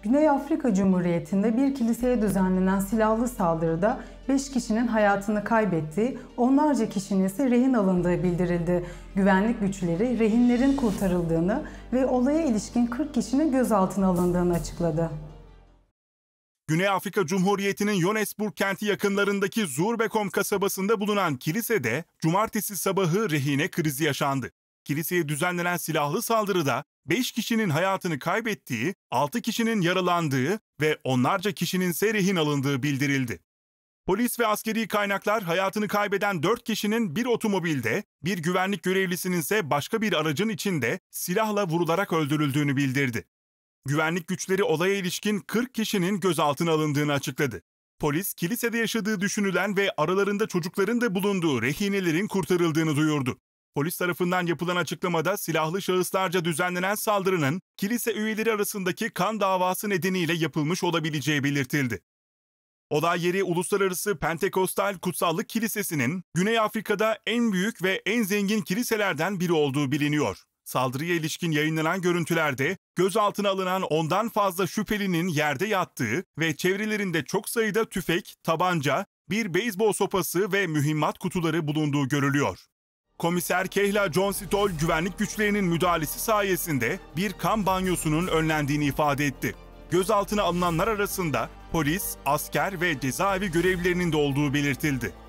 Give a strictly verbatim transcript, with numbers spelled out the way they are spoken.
Güney Afrika Cumhuriyeti'nde bir kiliseye düzenlenen silahlı saldırıda beş kişinin hayatını kaybettiği, onlarca kişinin ise rehin alındığı bildirildi. Güvenlik güçleri rehinlerin kurtarıldığını ve olaya ilişkin kırk kişinin gözaltına alındığını açıkladı. Güney Afrika Cumhuriyeti'nin Johannesburg kenti yakınlarındaki Zuurbekom kasabasında bulunan kilisede cumartesi sabahı rehine krizi yaşandı. Kiliseye düzenlenen silahlı saldırıda beş kişinin hayatını kaybettiği, altı kişinin yaralandığı ve onlarca kişinin ise rehin alındığı bildirildi. Polis ve askeri kaynaklar hayatını kaybeden dört kişinin bir otomobilde, bir güvenlik görevlisinin ise başka bir aracın içinde silahla vurularak öldürüldüğünü bildirdi. Güvenlik güçleri olaya ilişkin kırk kişinin gözaltına alındığını açıkladı. Polis, kilisede yaşadığı düşünülen ve aralarında çocukların da bulunduğu rehinelerin kurtarıldığını duyurdu. Polis tarafından yapılan açıklamada silahlı şahıslarca düzenlenen saldırının kilise üyeleri arasındaki kan davası nedeniyle yapılmış olabileceği belirtildi. Olay yeri Uluslararası Pentekostal Kutsallık Kilisesi'nin Güney Afrika'da en büyük ve en zengin kiliselerden biri olduğu biliniyor. Saldırıya ilişkin yayınlanan görüntülerde gözaltına alınan ondan fazla şüphelinin yerde yattığı ve çevrelerinde çok sayıda tüfek, tabanca, bir beyzbol sopası ve mühimmat kutuları bulunduğu görülüyor. Komiser Kehla John Stoll güvenlik güçlerinin müdahalesi sayesinde bir kan banyosunun önlendiğini ifade etti. Gözaltına alınanlar arasında polis, asker ve cezaevi görevlilerinin de olduğu belirtildi.